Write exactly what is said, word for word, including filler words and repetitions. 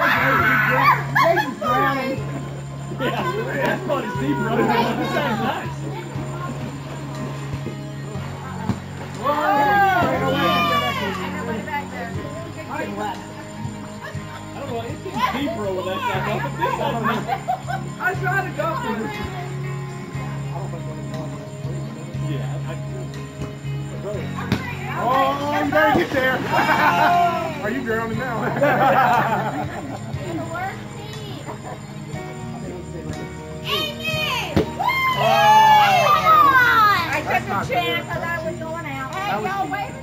Jason's drowning. Yeah, that's what it's deep, bro. This sounds nice. Whoa! Nobody back there. I don't know, it's getting deeper over that side. I think this side. I tried to go for it. Yeah, I Oh, you better get there. Are you drowning now? In the worst seat. Amy! Oh, I took a chance because I was going out. Hey, no, wait a minute.